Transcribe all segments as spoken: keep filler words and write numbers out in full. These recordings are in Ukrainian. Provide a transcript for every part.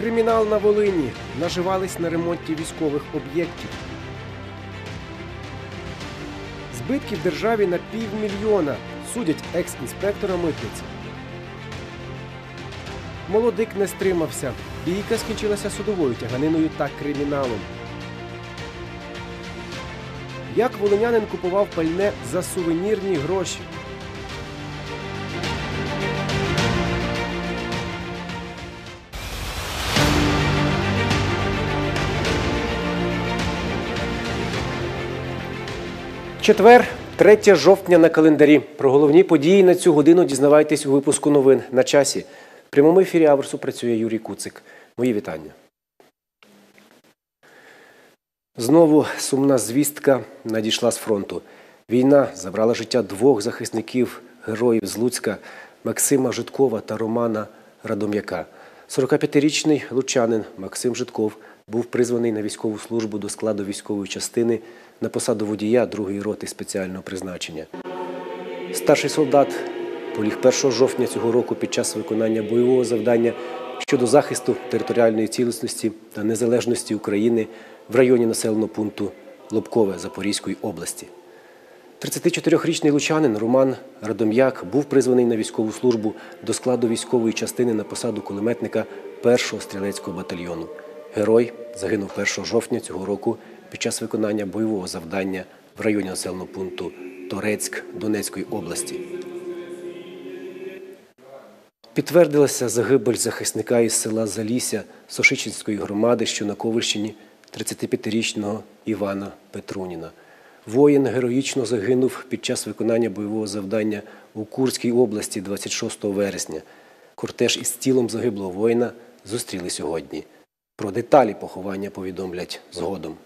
Кримінал на Волині. Наживались на ремонті військових об'єктів. Збитків державі на півмільйона. Судять екс-інспектора митниці. Молодик не стримався. Бійка скінчилася судовою тяганиною та криміналом. Як волинянин купував пальне за сувенірні гроші? Четвер, третє жовтня на календарі. Про головні події на цю годину дізнавайтесь у випуску новин «На часі». В прямому ефірі Аверсу працює Юрій Куцик. Мої вітання. Знову сумна звістка надійшла з фронту. Війна забрала життя двох захисників, героїв з Луцька – Максима Житкова та Романа Радом'яка. сорокап'ятирічний лучанин Максим Житков був призваний на військову службу до складу військової частини на посаду водія другої роти спеціального призначення. Старший солдат поліг першого жовтня цього року під час виконання бойового завдання щодо захисту територіальної цілісності та незалежності України в районі населеного пункту Лобкове Запорізької області. тридцятичотирирічний лучанин Роман Радом'як був призваний на військову службу до складу військової частини на посаду кулеметника першого стрілецького батальйону. Герой загинув першого жовтня цього року під час виконання бойового завдання в районі населеного пункту Торецьк Донецької області. Підтвердилася загибель захисника із села Залісся Сошичинської громади, що на Ковальщині, тридцятип'ятирічного Івана Петруніна. Воїн героїчно загинув під час виконання бойового завдання у Курській області двадцять шостого вересня. Кортеж із тілом загиблого воїна зустріли сьогодні. Про деталі поховання повідомлять згодом.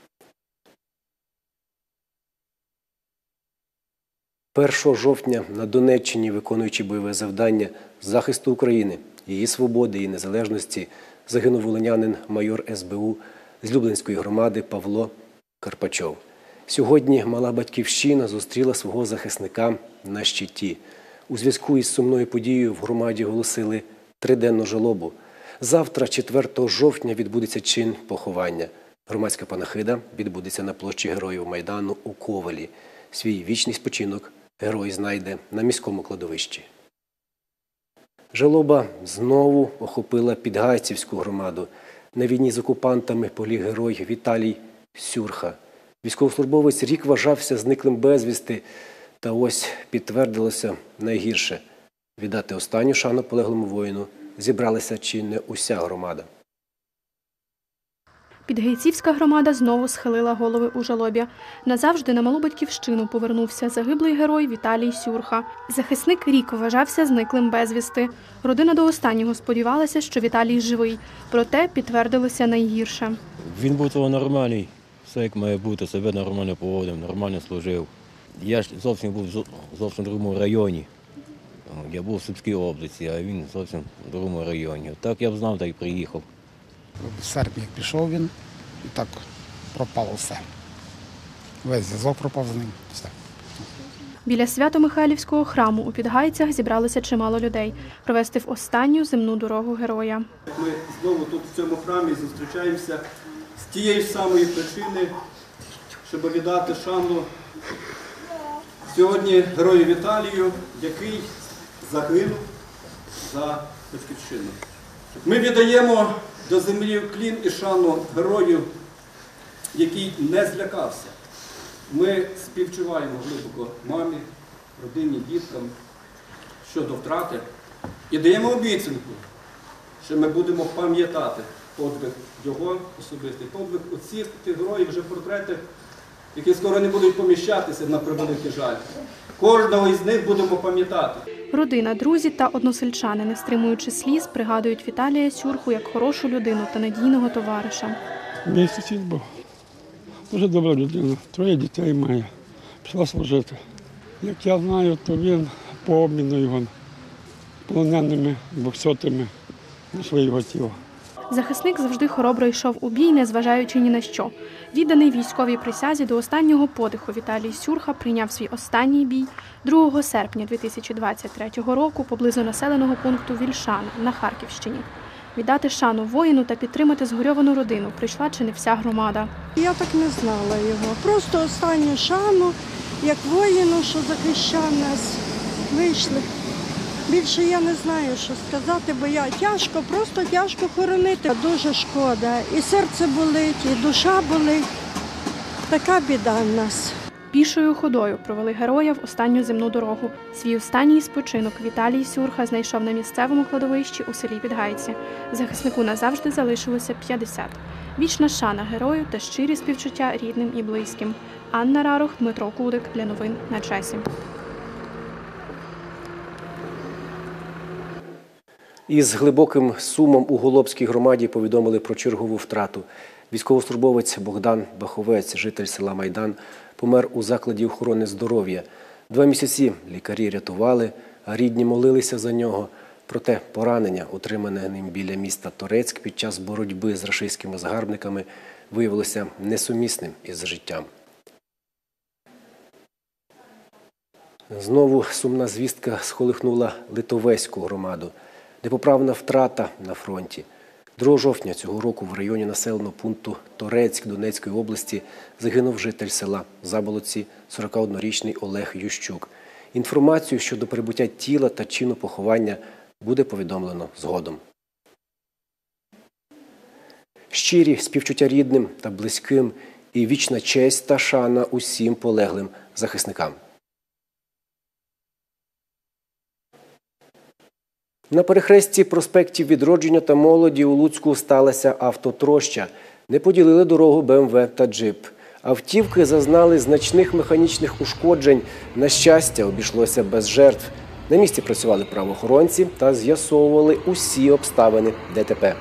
першого жовтня на Донеччині, виконуючи бойове завдання з захисту України, її свободи і незалежності, загинув волинянин майор ес бе у з Люблинської громади Павло Карпачов. Сьогодні мала батьківщина зустріла свого захисника на щиті. У зв'язку із сумною подією в громаді оголосили триденну жалобу. Завтра, четвертого жовтня, відбудеться чин поховання. Громадська панахида відбудеться на площі Героїв Майдану у Ковелі. Свій вічний спочинок герой знайде на міському кладовищі. Жалоба знову охопила Підгайцівську громаду. На війні з окупантами поліг герой Віталій Сюрха. Військовослужбовець рік вважався зниклим безвісти, та ось підтвердилося найгірше. Віддати останню шану полеглому воїну зібралася чи не уся громада. Підгайцівська громада знову схилила голови у жалобі. Назавжди на малу батьківщину повернувся загиблий герой Віталій Сюрха. Захисник рік вважався зниклим безвісти. Родина до останнього сподівалася, що Віталій живий. Проте підтвердилося найгірше. Він був того нормальний, все як має бути, себе нормально поводив, нормально служив. Я ж зовсім був в зовсім другому районі. Я був в Сумській області, а він зовсім в другому районі. Так я б знав, так і приїхав. В серпні як пішов він, і так пропало все. Весь зв'язок пропав з ним. Все. Біля Свято-Михайлівського храму у Підгайцях зібралося чимало людей провести в останню земну дорогу героя. Ми знову тут в цьому храмі зустрічаємося з тієї ж самої причини, щоб віддати шану сьогодні герою Віталію, який загинув за батьківщину. Ми віддаємо до землі клін і шану герою, який не злякався. Ми співчуваємо глибоко мамі, родині, діткам щодо втрати і даємо обіцянку, що ми будемо пам'ятати подвиг його особистий, подвиг оцих тих героїв, вже портрети, які скоро не будуть поміщатися, на превеликий жаль. Кожного із них будемо пам'ятати. Родина, друзі та односельчани, не стримуючи сліз, пригадують Віталія Сюрху як хорошу людину та надійного товариша. Мій сусід був дуже добра людина, троє дітей має, пішла служити. Як я знаю, то він по обміну його полоненими боксотами знайшли його тіло. Захисник завжди хоробро йшов у бій, незважаючи ні на що. Відданий військовій присязі до останнього подиху Віталій Сюрха прийняв свій останній бій другого серпня дві тисячі двадцять третього року поблизу населеного пункту Вільшана на Харківщині. Віддати шану воїну та підтримати згорьовану родину прийшла чи не вся громада. Я так не знала його. Просто останню шану, як воїну, що захищав нас, вийшли. Більше я не знаю, що сказати, бо я тяжко, просто тяжко хоронити. Дуже шкода. І серце болить, і душа болить. Така біда в нас. Пішою ходою провели героя в останню земну дорогу. Свій останній спочинок Віталій Сюрха знайшов на місцевому кладовищі у селі Підгайці. Захиснику назавжди залишилося п'ятдесят. Вічна шана герою та щирі співчуття рідним і близьким. Анна Рарох, Дмитро Кудик. Для новин на часі. Із глибоким сумом у Голобській громаді повідомили про чергову втрату. Військовослужбовець Богдан Баховець, житель села Майдан, помер у закладі охорони здоров'я. Два місяці лікарі рятували, а рідні молилися за нього. Проте поранення, отримане ним біля міста Торецьк під час боротьби з рашистськими загарбниками, виявилося несумісним із життям. Знову сумна звістка сколихнула Литовеську громаду. Непоправна втрата на фронті. другого жовтня цього року в районі населеного пункту Торецьк Донецької області загинув житель села Заболотці, сорокаоднорічний Олег Ющук. Інформацію щодо прибуття тіла та чину поховання буде повідомлено згодом. Щирі співчуття рідним та близьким і вічна честь та шана усім полеглим захисникам. На перехресті проспектів Відродження та Молоді у Луцьку сталася автотроща. Не поділили дорогу Бе Ем Ве та джип. Автівки зазнали значних механічних ушкоджень. На щастя, обійшлося без жертв. На місці працювали правоохоронці та з'ясовували усі обставини Де Те Пе.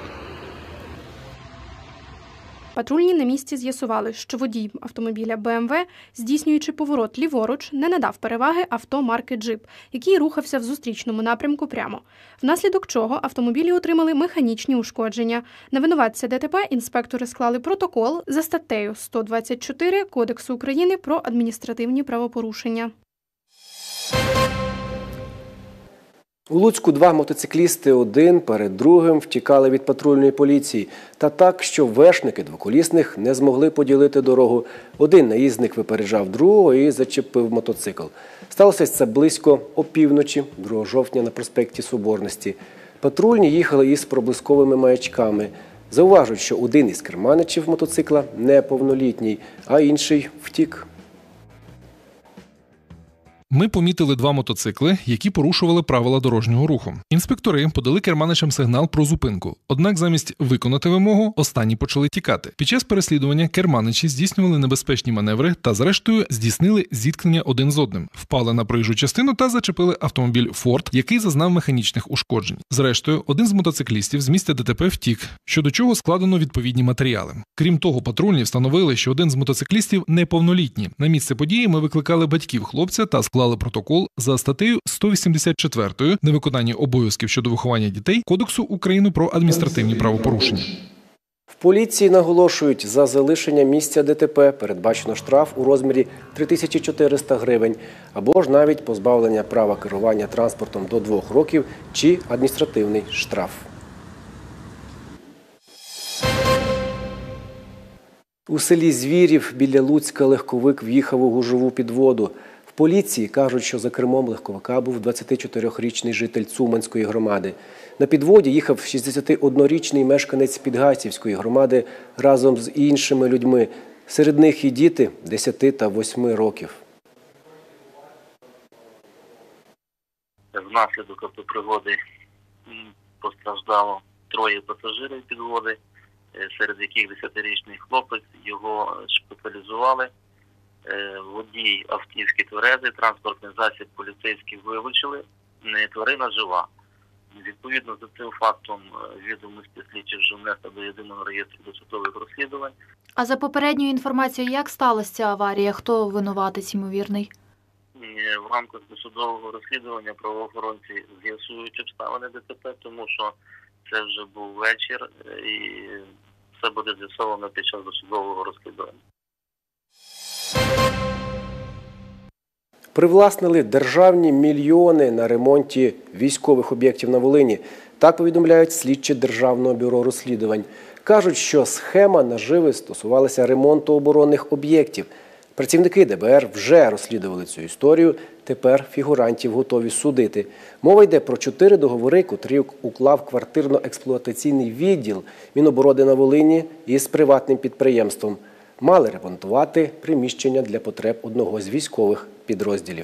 Патрульні на місці з'ясували, що водій автомобіля Бе Ем Ве, здійснюючи поворот ліворуч, не надав переваги авто марки «Джип», який рухався в зустрічному напрямку прямо. Внаслідок чого автомобілі отримали механічні ушкодження. На винуватця Де Те Пе інспектори склали протокол за статтею сто двадцять чотири Кодексу України про адміністративні правопорушення. У Луцьку два мотоциклісти один перед другим втікали від патрульної поліції. Та так, що вершники двоколісних не змогли поділити дорогу. Один наїзник випереджав другого і зачепив мотоцикл. Сталося це близько опівночі, другого жовтня на проспекті Соборності. Патрульні їхали із проблисковими маячками. Зауважують, що один із керманичів мотоцикла неповнолітній, а інший втік. Ми помітили два мотоцикли, які порушували правила дорожнього руху. Інспектори подали керманичам сигнал про зупинку. Однак замість виконати вимогу, останні почали тікати. Під час переслідування керманичі здійснювали небезпечні маневри та зрештою здійснили зіткнення один з одним. Впали на проїжджу частину та зачепили автомобіль «Форд», який зазнав механічних ушкоджень. Зрештою, один з мотоциклістів з місця Де Те Пе втік, щодо чого складено відповідні матеріали. Крім того, патрульні встановили, що один з мотоциклістів неповнолітній. На місце події ми викликали батьків хлопця та склали протокол за статтею сто вісімдесят чотири «Невиконання обов'язків щодо виховання дітей» Кодексу України про адміністративні правопорушення. В поліції наголошують, за залишення місця Де Те Пе передбачено штраф у розмірі три тисячі чотириста гривень або ж навіть позбавлення права керування транспортом до двох років чи адміністративний штраф. У селі Звірів біля Луцька легковик в'їхав у гужову підводу. В поліції кажуть, що за кермом легковика був двадцятичотирирічний житель Цуманської громади. На підводі їхав шістдесятиоднорічний мешканець Підгайцівської громади разом з іншими людьми. Серед них і діти десяти та восьми років. Внаслідок автопригоди постраждало троє пасажирів підводи, серед яких десятирічний хлопець, його шпиталізували. Водій автівки тверезий, транспортний засіб поліцейські вилучили, тварина жива. Відповідно за цим фактом відомості слідчих вже внесено до єдиного реєстру досудових розслідувань. А за попередньою інформацією, як сталася ця аварія? Хто винуватець ймовірний? В рамках досудового розслідування правоохоронці з'ясують обставини Де Те Пе, тому що це вже був вечір і все буде з'ясовано під час досудового розслідування. привласнили державні мільйони на ремонті військових об'єктів на Волині. Так повідомляють слідчі Державного бюро розслідувань. Кажуть, що схема наживи стосувалася ремонту оборонних об'єктів. Працівники Де Бе Ер вже розслідували цю історію, тепер фігурантів готові судити. Мова йде про чотири договори, котрі уклав квартирно-експлуатаційний відділ Міноборони на Волині із приватним підприємством. Мали ремонтувати приміщення для потреб одного з військових підрозділів.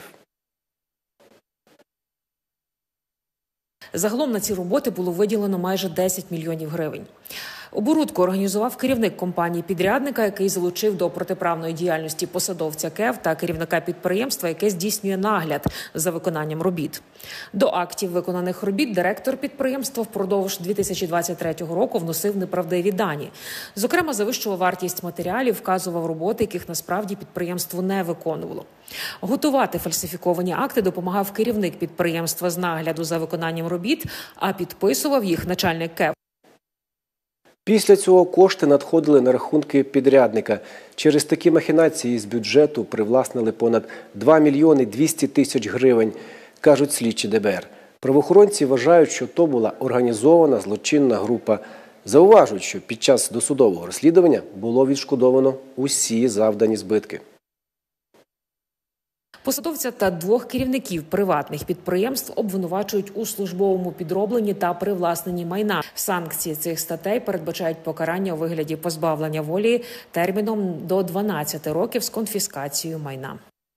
Загалом на ці роботи було виділено майже десять мільйонів гривень. Оборудку організував керівник компанії-підрядника, який залучив до протиправної діяльності посадовця КЕВ та керівника підприємства, яке здійснює нагляд за виконанням робіт. До актів виконаних робіт директор підприємства впродовж дві тисячі двадцять третього року вносив неправдиві дані. Зокрема, завищував вартість матеріалів, вказував роботи, яких насправді підприємство не виконувало. Готувати фальсифіковані акти допомагав керівник підприємства з нагляду за виконанням робіт, а підписував їх начальник КЕВ. Після цього кошти надходили на рахунки підрядника. Через такі махінації з бюджету привласнили понад два мільйони двісті тисяч гривень, кажуть слідчі Де Бе Ер. Правоохоронці вважають, що то була організована злочинна група. Зауважують, що під час досудового розслідування було відшкодовано усі завдані збитки. Посадовця та двох керівників приватних підприємств обвинувачують у службовому підробленні та привласненні майна. Санкції цих статей передбачають покарання у вигляді позбавлення волі терміном до дванадцяти років з конфіскацією майна.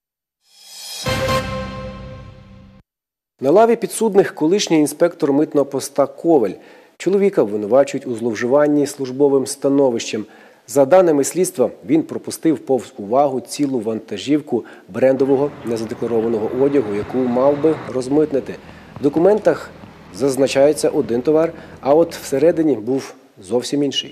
На лаві підсудних колишній інспектор митного поста Ковель. Чоловіка обвинувачують у зловживанні службовим становищем. За даними слідства, він пропустив повз увагу цілу вантажівку брендового незадекларованого одягу, яку мав би розмитнити. В документах зазначається один товар, а от всередині був зовсім інший.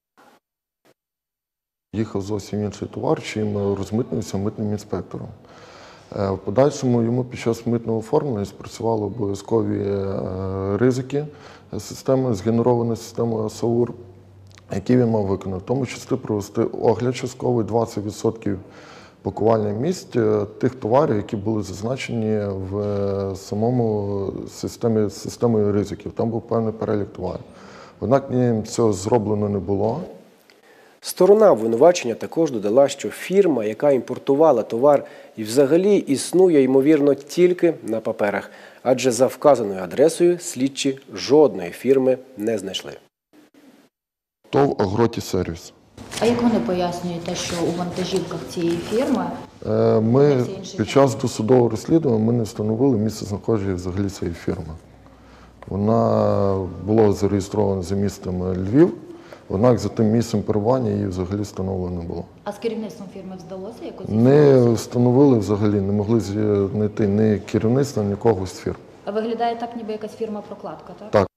Їхав зовсім інший товар, чим розмитнився митним інспектором. В подальшому йому під час митного оформлення спрацювали обов'язкові ризики системи, згенерованої системою САУР, які він мав виконати. В тому числі провести огляд частковий двадцять відсотків пакувальних місць тих товарів, які були зазначені в самому системі, системою ризиків. Там був певний перелік товарів. Однак цього зроблено не було. Сторона обвинувачення також додала, що фірма, яка імпортувала товар, і взагалі існує, ймовірно, тільки на паперах, адже за вказаною адресою слідчі жодної фірми не знайшли. ТОВ «Агротісервіс». А як вони пояснюють те, що у вантажівках цієї фірми? Ми під час досудового розслідування ми не встановили місце знаходження взагалі цієї фірми. Вона була зареєстрована за містом Львів, однак за тим місцем перебування її взагалі встановлено не було. А з керівництвом фірми вдалося якось? Не встановили взагалі, не могли знайти ні керівництва, ні когось з фірм. А виглядає так, ніби якась фірма-прокладка, так? Так.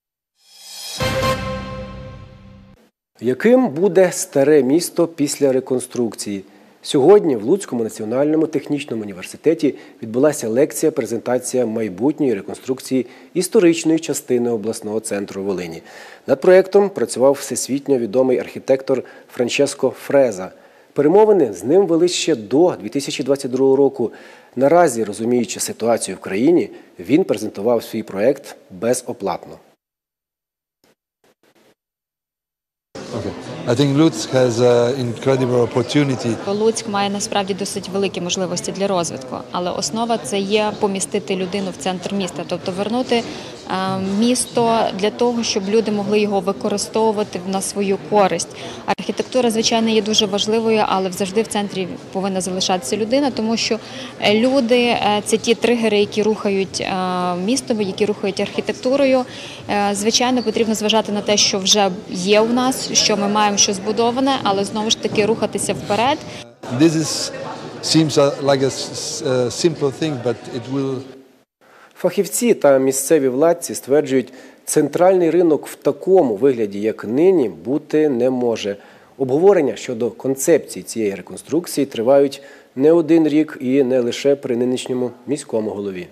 Яким буде старе місто після реконструкції? Сьогодні в Луцькому національному технічному університеті відбулася лекція-презентація майбутньої реконструкції історичної частини обласного центру Волині. Над проєктом працював всесвітньо відомий архітектор Франческо Фреза. Перемовини з ним вели ще до дві тисячі двадцять другого року. Наразі, розуміючи ситуацію в країні, він презентував свій проєкт безоплатно. Луцьк має насправді досить великі можливості для розвитку, але основа – це є помістити людину в центр міста, тобто вернути місто для того, щоб люди могли його використовувати на свою користь. Архітектура, звичайно, є дуже важливою, але завжди в центрі повинна залишатися людина, тому що люди – це ті тригери, які рухають містом, які рухають архітектурою. Звичайно, потрібно зважати на те, що вже є у нас, що ми маємо, що збудоване, але знову ж таки рухатися вперед. Фахівці та місцеві владці стверджують, центральний ринок в такому вигляді, як нині, бути не може. Обговорення щодо концепції цієї реконструкції тривають не один рік і не лише при нинішньому міському голові.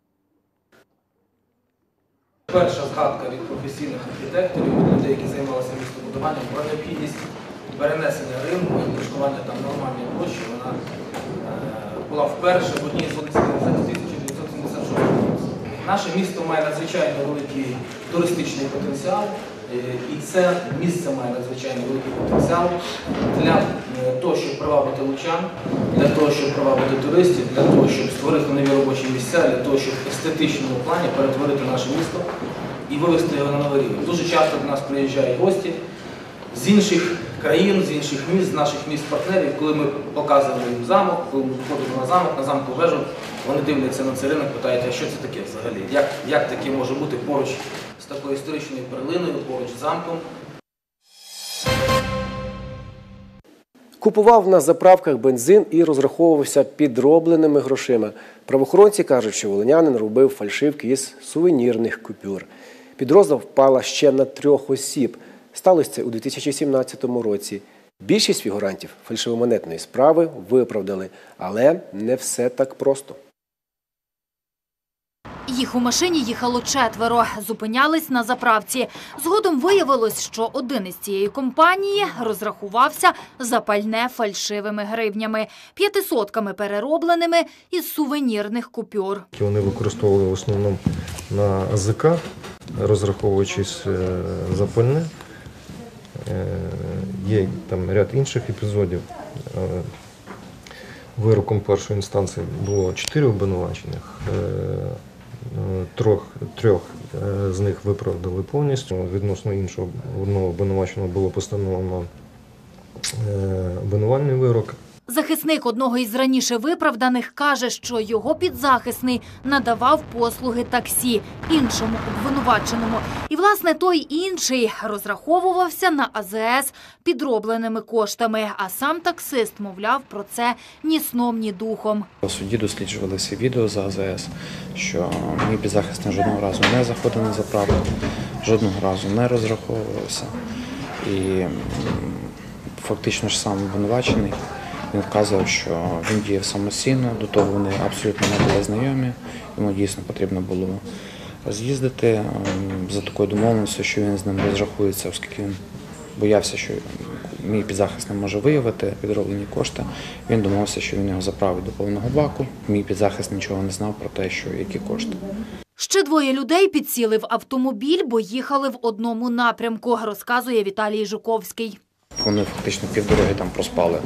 Перша згадка від професійних архітекторів, від людей, які займалися містобудуванням, про необхідність перенесення ринку і влаштування там нормальної площі, вона була вперше в одній з Волинських газет у тисяча дев'ятсот сімдесят шостому році. Наше місто має надзвичайно великий туристичний потенціал, і це місце має надзвичайно великий потенціал для того, щоб привабити лучан, для того, щоб привабити туристів, для того, щоб створити нові робочі місця, для того, щоб в естетичному плані перетворити наше місто і вивести його на новий рівень. Дуже часто до нас приїжджають гості з інших країн, з інших міст, з наших міст-партнерів. Коли ми показуємо їм замок, коли ми виходимо на замок, на замкову вежу, вони дивляться на цей ринок, питають, а що це таке взагалі? Як, як таке може бути поруч з такою історичною перлиною, поруч з замком? Купував на заправках бензин і розраховувався підробленими грошима. Правоохоронці кажуть, що волинянин робив фальшивки із сувенірних купюр. Підозра впала ще на трьох осіб. Сталося це у дві тисячі сімнадцятому році. Більшість фігурантів фальшивомонетної справи виправдали, але не все так просто. Їх у машині їхало четверо, зупинялись на заправці. Згодом виявилось, що один із цієї компанії розрахувався за пальне фальшивими гривнями, п'ятисотками переробленими із сувенірних купюр. Вони використовували в основному на АЗК, розраховуючись за пальне. Є там ряд інших епізодів. Вироком першої інстанції було чотири обвинувачених. Трьох, трьох з них виправдали повністю. Відносно іншого одного обвинуваченого було постановлено обвинувальний вирок. Захисник одного із раніше виправданих каже, що його підзахисний надавав послуги таксі іншому обвинуваченому. І, власне, той інший розраховувався на А З С підробленими коштами, а сам таксист мовляв про це ні сном, ні духом. У суді досліджувалися відео за А З С, що мій підзахисний жодного разу не заходив на заправку, жодного разу не розраховувався. І фактично ж сам обвинувачений. Він вказував, що він діяв самостійно, до того вони абсолютно не були знайомі, йому дійсно потрібно було з'їздити за такою домовленістю, що він з ним розрахується, оскільки він боявся, що мій підзахисний може виявити підроблені кошти. Він домовився, що він його заправить до повного баку. Мій підзахисний нічого не знав про те, що які кошти. Ще двоє людей підсіли в автомобіль, бо їхали в одному напрямку, розказує Віталій Жуковський. Вони фактично півдороги там проспали.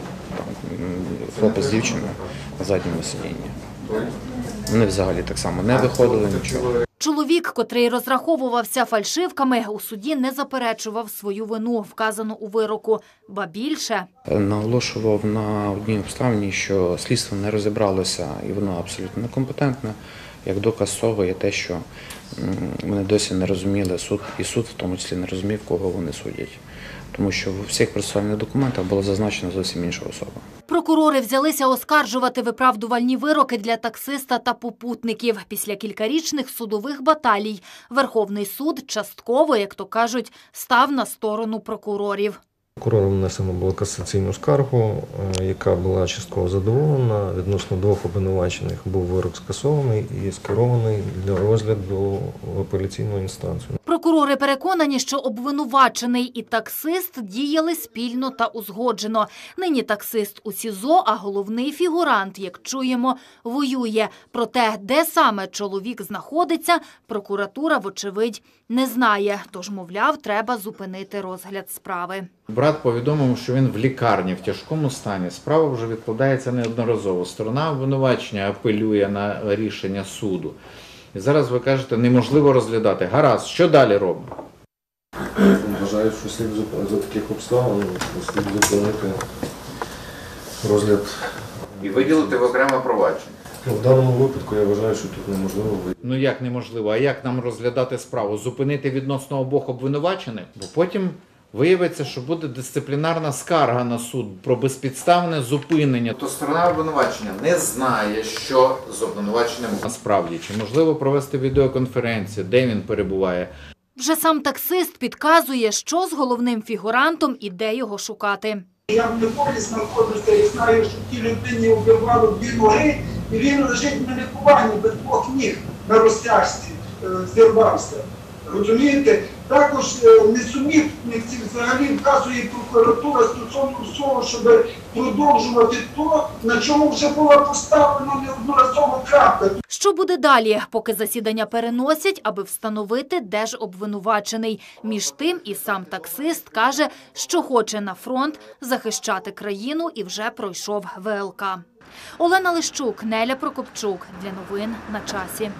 Хлопець з дівчиною на задньому сидінні. Вони взагалі так само не виходили, нічого. Чоловік, котрий розраховувався фальшивками, у суді не заперечував свою вину, вказану у вироку. Ба більше. Наголошував на одній обставині, що слідство не розібралося і воно абсолютно некомпетентне. Як доказ цього є те, що вони досі не розуміли, суд, і суд в тому числі не розумів, кого вони судять. Тому що в всіх процесуальних документах було зазначено зовсім інша особа. Прокурори взялися оскаржувати виправдувальні вироки для таксиста та попутників. Після кількарічних судових баталій Верховний суд частково, як то кажуть, став на сторону прокурорів. Прокурором внесено було касаційну скаргу, яка була частково задоволена. Відносно двох обвинувачених був вирок скасований і скерований для розгляду в апеляційну інстанцію. Прокурори переконані, що обвинувачений і таксист діяли спільно та узгоджено. Нині таксист у СІЗО, а головний фігурант, як чуємо, воює. Проте, де саме чоловік знаходиться, прокуратура, вочевидь, не знає. Тож, мовляв, треба зупинити розгляд справи. Брат повідомив, що він в лікарні в тяжкому стані. Справа вже відкладається неодноразово. Сторона обвинувачення апелює на рішення суду. І зараз ви кажете, неможливо розглядати. Гаразд, що далі робимо? Вважаю, що слід за таких обставин слід зупинити розгляд. І виділити в окреме провадження. В даному випадку я вважаю, що тут неможливо. Ну як неможливо? А як нам розглядати справу? Зупинити відносно обох обвинувачених? Бо потім виявиться, що буде дисциплінарна скарга на суд про безпідставне зупинення. То сторона обвинувачення не знає, що з обвинуваченням насправді. Чи можливо провести відеоконференцію, де він перебуває? Вже сам таксист підказує, що з головним фігурантом і де його шукати. Я в Неполі знаходжуся і знаю, що ті людині вбивали дві ноги, і він лежить на лікуванні без двох ніг на розтяжці, зірвався. Розумієте? Також е, несумісниці взагалі вказує прокуратура стосовно всього, щоб продовжувати то, на чому вже була поставлена неодноразово крапка. Що буде далі, поки засідання переносять, аби встановити, де ж обвинувачений? Між тим і сам таксист каже, що хоче на фронт захищати країну і вже пройшов Ве Ел Ка. Олена Лищук, Неля Прокопчук. Для новин на часі.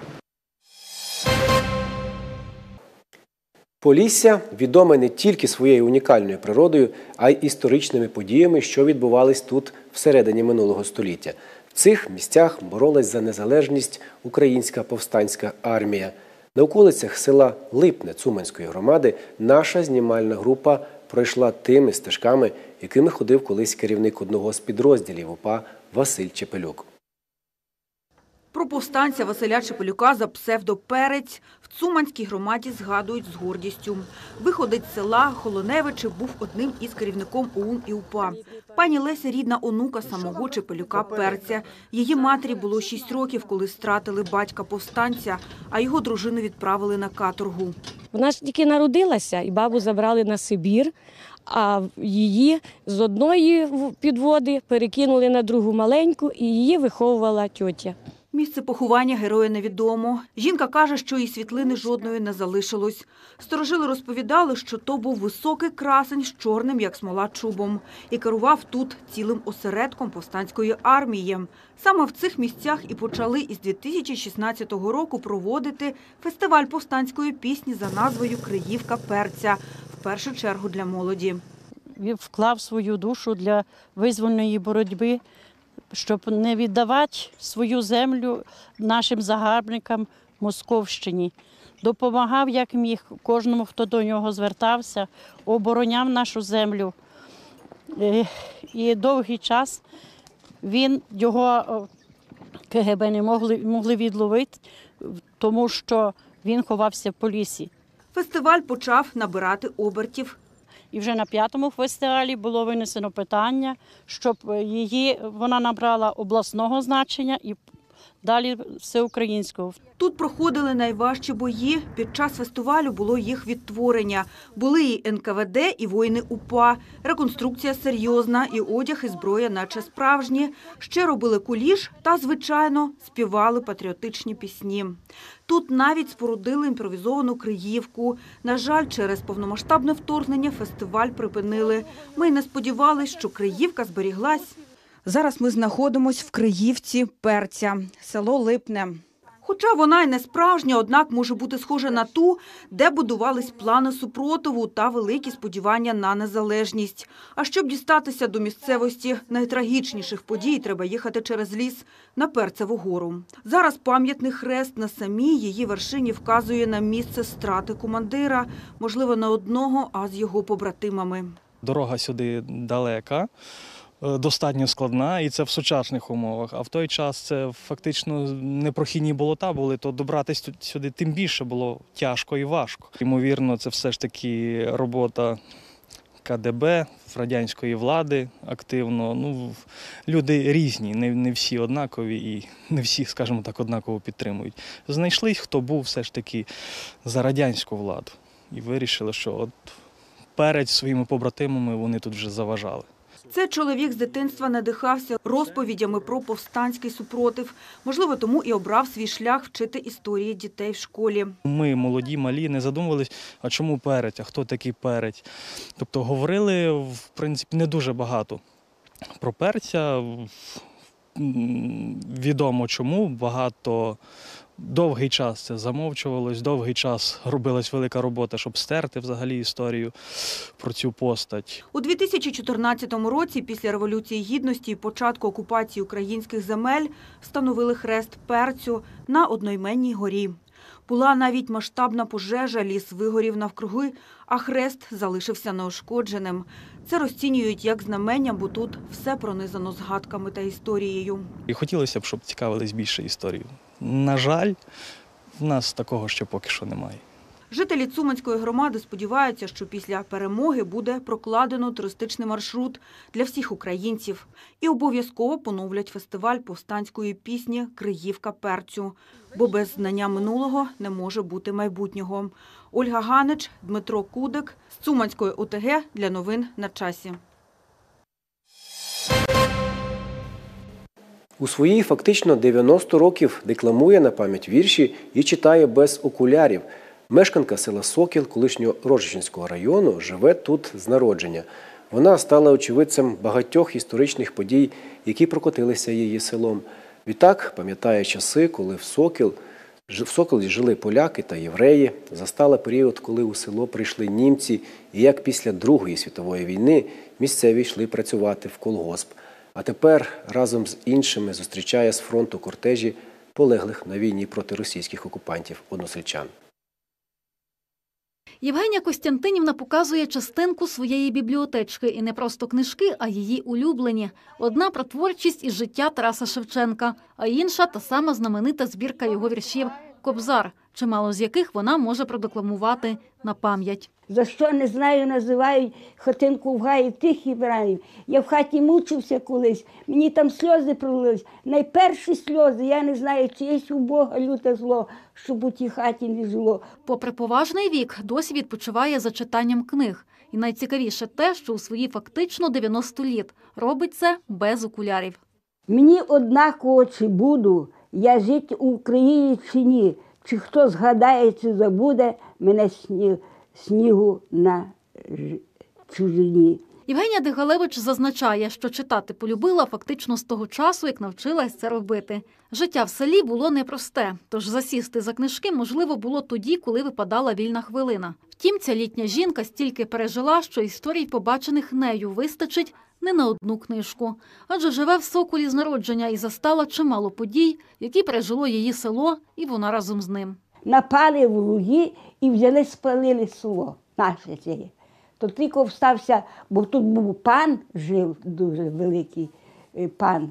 Полісся відоме не тільки своєю унікальною природою, а й історичними подіями, що відбувались тут всередині минулого століття. В цих місцях боролась за незалежність українська повстанська армія. На околицях села Липне Цуманської громади наша знімальна група пройшла тими стежками, якими ходив колись керівник одного з підрозділів УПА Василь Чепелюк. Про повстанця Василя Чепелюка за псевдо «Перець» в Цуманській громаді згадують з гордістю. Виходець села Холоневичі був одним із керівником О У Н і УПА. Пані Леся – рідна онука самого Чепелюка Перця. Її матері було шість років, коли стратили батька повстанця, а його дружину відправили на каторгу. Вона ж тільки народилася, і бабу забрали на Сибір, а її з одної підводи перекинули на другу маленьку, і її виховувала тьотя. Місце поховання героя невідомо. Жінка каже, що і світлини жодної не залишилось. Старожили розповідали, що то був високий красень з чорним, як смола, чубом. І керував тут цілим осередком повстанської армії. Саме в цих місцях і почали із дві тисячі шістнадцятого року проводити фестиваль повстанської пісні за назвою «Криївка Перця», в першу чергу для молоді. Він вклав свою душу для визвольної боротьби, щоб не віддавати свою землю нашим загарбникам Московщині. Допомагав, як міг, кожному, хто до нього звертався, обороняв нашу землю. І довгий час він, його Ке Ге Бе не могли, могли відловити, тому що він ховався по лісі. Фестиваль почав набирати обертів. І вже на п'ятому фестивалі було винесено питання, щоб її вона набрала обласного значення і далі всеукраїнського. Тут проходили найважчі бої. Під час фестивалю було їх відтворення. Були і Ен Ка Ве Де, і воїни УПА. Реконструкція серйозна, і одяг, і зброя наче справжні. Ще робили куліш та, звичайно, співали патріотичні пісні. Тут навіть спорудили імпровізовану Криївку. На жаль, через повномасштабне вторгнення фестиваль припинили. Ми не сподівались, що Криївка зберіглась. Зараз ми знаходимося в Криївці Перця, село Липне. Хоча вона й не справжня, однак може бути схожа на ту, де будувались плани супротиву та великі сподівання на незалежність. А щоб дістатися до місцевості найтрагічніших подій, треба їхати через ліс на Перцеву гору. Зараз пам'ятний хрест на самій її вершині вказує на місце страти командира, можливо, не одного, а з його побратимами. Дорога сюди далека. Достатньо складна, і це в сучасних умовах. А в той час це фактично непрохідні болота були, то добратися сюди тим більше було тяжко і важко. Ймовірно, це все ж таки робота Ка Де Бе, радянської влади активно. Ну, люди різні, не, не всі однакові і не всі, скажімо так, однаково підтримують. Знайшлись, хто був все ж таки за радянську владу. І вирішили, що от перед своїми побратимами вони тут вже заважали. Це чоловік з дитинства надихався розповідями про повстанський супротив. Можливо, тому і обрав свій шлях вчити історії дітей в школі. Ми, молоді, малі, не задумувались, а чому Перець, а хто такий Перець. Тобто говорили, в принципі, не дуже багато про Перця. Відомо чому, багато, довгий час це замовчувалось, довгий час робилась велика робота, щоб стерти взагалі історію про цю постать. У дві тисячі чотирнадцятому році, після Революції Гідності і початку окупації українських земель, встановили хрест Перцю на одноіменній горі. Була навіть масштабна пожежа, ліс вигорів навкруги, а хрест залишився неушкодженим. Це розцінюють як знамення, бо тут все пронизано згадками та історією. І хотілося б, щоб цікавились більше історією. На жаль, в нас такого ще поки що немає. Жителі Цуманської громади сподіваються, що після перемоги буде прокладено туристичний маршрут для всіх українців. І обов'язково поновлять фестиваль повстанської пісні «Криївка перцю», бо без знання минулого не може бути майбутнього. Ольга Ганич, Дмитро Кудик з Цуманської О Те Ге для новин на часі. У свої фактично дев'яносто років декламує на пам'ять вірші і читає без окулярів. Мешканка села Сокіл колишнього Рожищенського району живе тут з народження. Вона стала очевидцем багатьох історичних подій, які прокотилися її селом. Відтак пам'ятає часи, коли в Сокіл, в Соколі жили поляки та євреї, застала період, коли у село прийшли німці, і як після Другої світової війни місцеві йшли працювати в колгосп. А тепер разом з іншими зустрічає з фронту кортежі полеглих на війні проти російських окупантів односельчан. Євгенія Костянтинівна показує частинку своєї бібліотечки. І не просто книжки, а її улюблені. Одна про творчість і життя Тараса Шевченка, а інша – та сама знаменита збірка його віршів «Кобзар», чимало з яких вона може продекламувати на пам'ять. За що, не знаю, називають хатинку в гаї тихий бранів. Я в хаті мучився колись, мені там сльози пролились. Найперші сльози, я не знаю, чи є у Бога люте зло, щоб у тій хаті не жило. Попри поважний вік, досі відпочиває за читанням книг. І найцікавіше те, що у свої фактично дев'яносто літ робить це без окулярів. Мені однаково, чи буду я жити у Україні чи ні, чи хто згадає, чи забуде мене сніг. снігу на чужині. Євгенія Дегалевич зазначає, що читати полюбила фактично з того часу, як навчилась це робити. Життя в селі було непросте, тож засісти за книжки можливо було тоді, коли випадала вільна хвилина. Втім, ця літня жінка стільки пережила, що історій, побачених нею, вистачить не на одну книжку. Адже живе в Соколі з народження і застала чимало подій, які пережило її село, і вона разом з ним. Напали в луги і взяли, спалили село наше це. То тільки встався, бо тут був пан, жив дуже великий пан.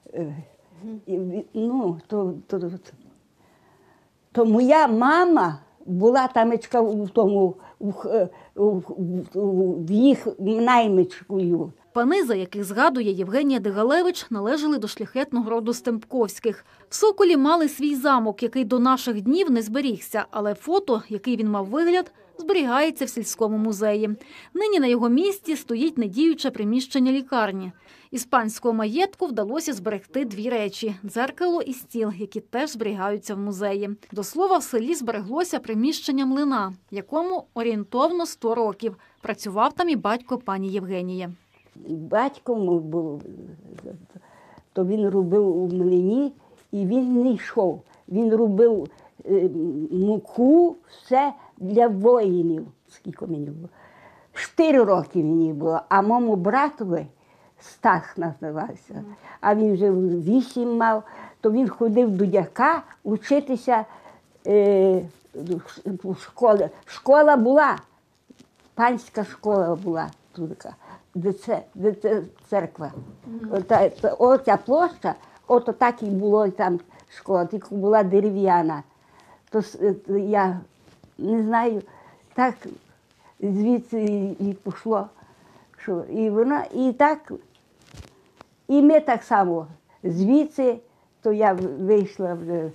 Ну, то, то, то, то моя мама була тамечка в тому, в, в, в їх наймичкою. Пани, за яких згадує Євгенія Дегалевич, належали до шляхетного роду Стемпковських. В Соколі мали свій замок, який до наших днів не зберігся, але фото, який він мав вигляд, зберігається в сільському музеї. Нині на його місці стоїть недіюче приміщення лікарні. Із панського маєтку вдалося зберегти дві речі – дзеркало і стіл, які теж зберігаються в музеї. До слова, в селі збереглося приміщення млина, якому орієнтовно сто років. Працював там і батько пані Євгенії. Батько був, то він робив у млині, і він не йшов. Він робив муку, все для воїнів. Скільки мені було? Чотири роки мені було, а моєму братові Стах називався. А він вже вісім мав, то він ходив до дяка вчитися е, в школі. Школа була, панська школа була тут. Де це, де це церква. Ота, оця площа, ото так і було там школа, тільки була дерев'яна. То я не знаю, так звідси і, і пішло. Що, і вона, і так, і ми так само звідси, то я вийшла в.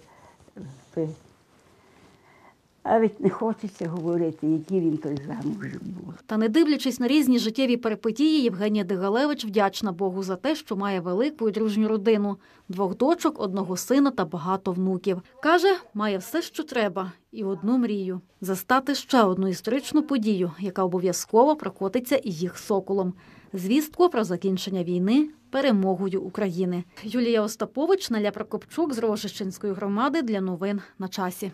А ведь не хочеться говорити, який він той замуж був. Та не дивлячись на різні життєві перипетії, Євгенія Дегалевич вдячна Богу за те, що має велику і дружню родину. Двох дочок, одного сина та багато внуків. Каже, має все, що треба, і одну мрію – застати ще одну історичну подію, яка обов'язково прокотиться і їх Соколом. Звістку про закінчення війни перемогою України. Юлія Остапович, Наля Прокопчук з Рожищенської громади для новин на часі.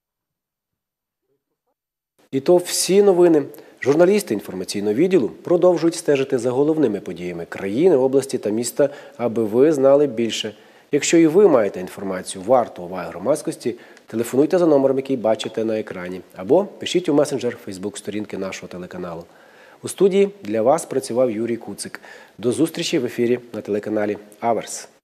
І то всі новини. Журналісти інформаційного відділу продовжують стежити за головними подіями країни, області та міста, аби ви знали більше. Якщо і ви маєте інформацію варту уваги громадськості, телефонуйте за номером, який бачите на екрані, або пишіть у месенджер Фейсбук-сторінки нашого телеканалу. У студії для вас працював Юрій Куцик. До зустрічі в ефірі на телеканалі Аверс.